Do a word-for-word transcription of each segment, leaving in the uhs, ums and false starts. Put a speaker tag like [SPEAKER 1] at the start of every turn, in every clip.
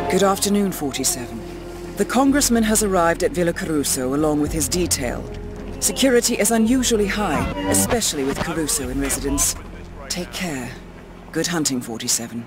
[SPEAKER 1] Good afternoon, forty-seven. The Congressman has arrived at Villa Caruso along with his detail. Security is unusually high, especially with Caruso in residence. Take care. Good hunting, forty-seven.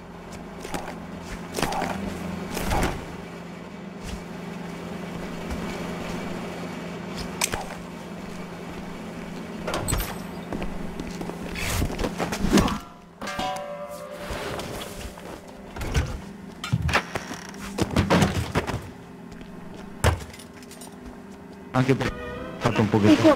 [SPEAKER 2] Anche per fatto un pochettino.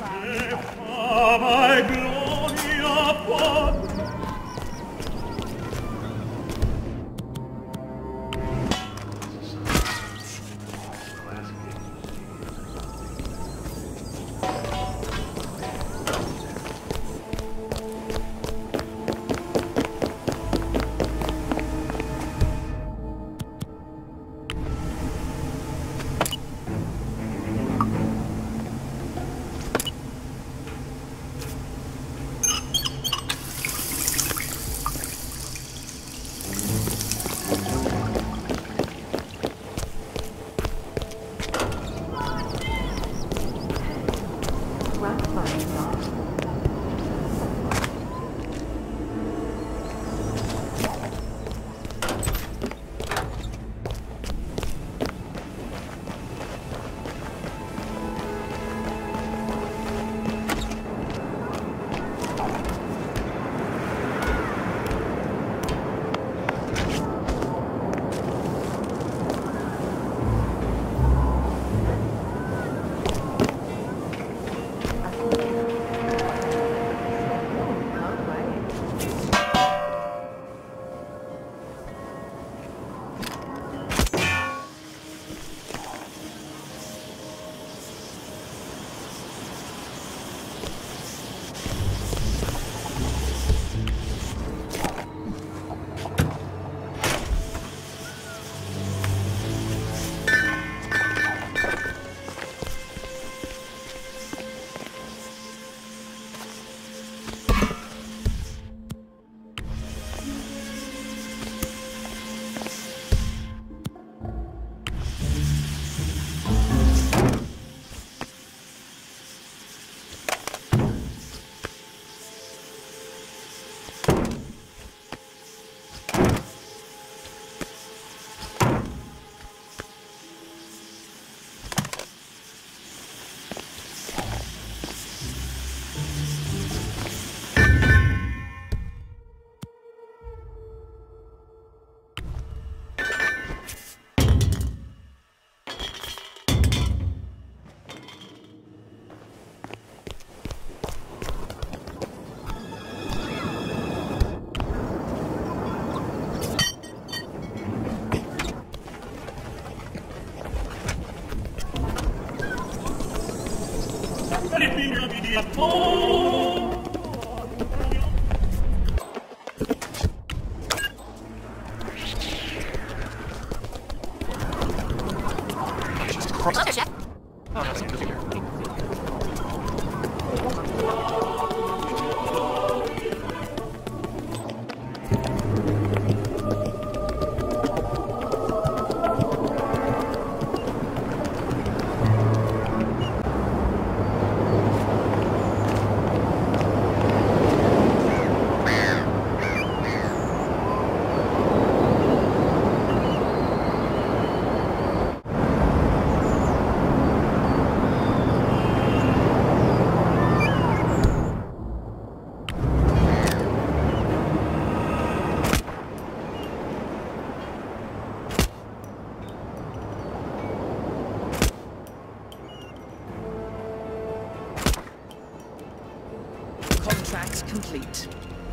[SPEAKER 1] Contract complete.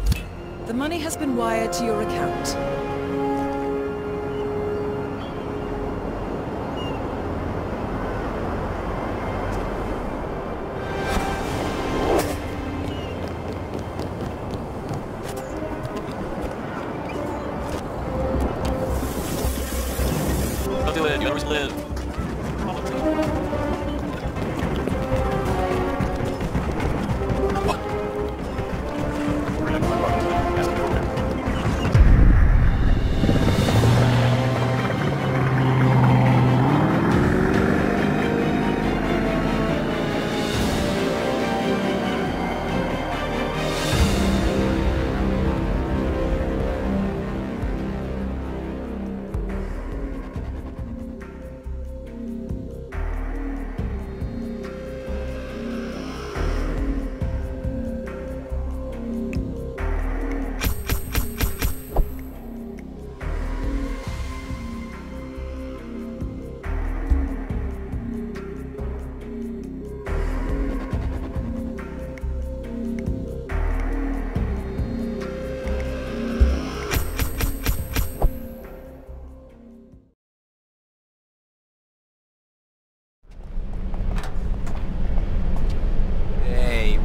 [SPEAKER 1] The money has been wired to your account.
[SPEAKER 3] Don't do it, you always live.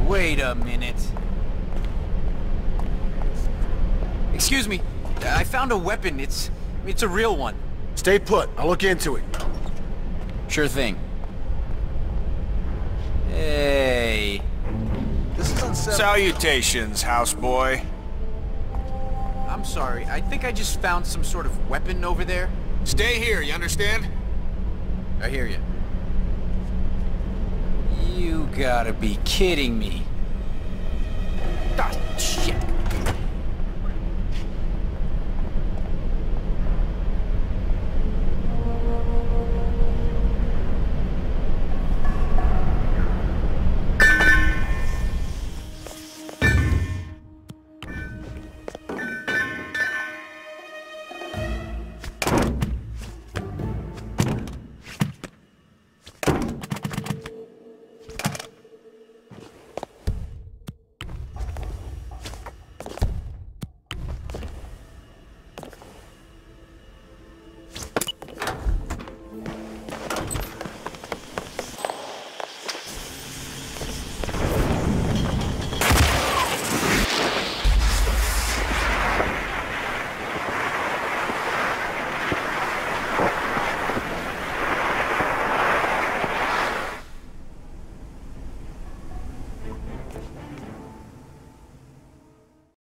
[SPEAKER 3] Wait a minute. Excuse me. I found a weapon. It's... it's a real one.
[SPEAKER 4] Stay put. I'll look into it.
[SPEAKER 3] Sure thing. Hey.
[SPEAKER 4] This is unsettling.
[SPEAKER 5] Salutations, houseboy.
[SPEAKER 3] I'm sorry. I think I just found some sort of weapon over there.
[SPEAKER 5] Stay here, you understand?
[SPEAKER 3] I hear you. You gotta be kidding me.
[SPEAKER 5] Ah,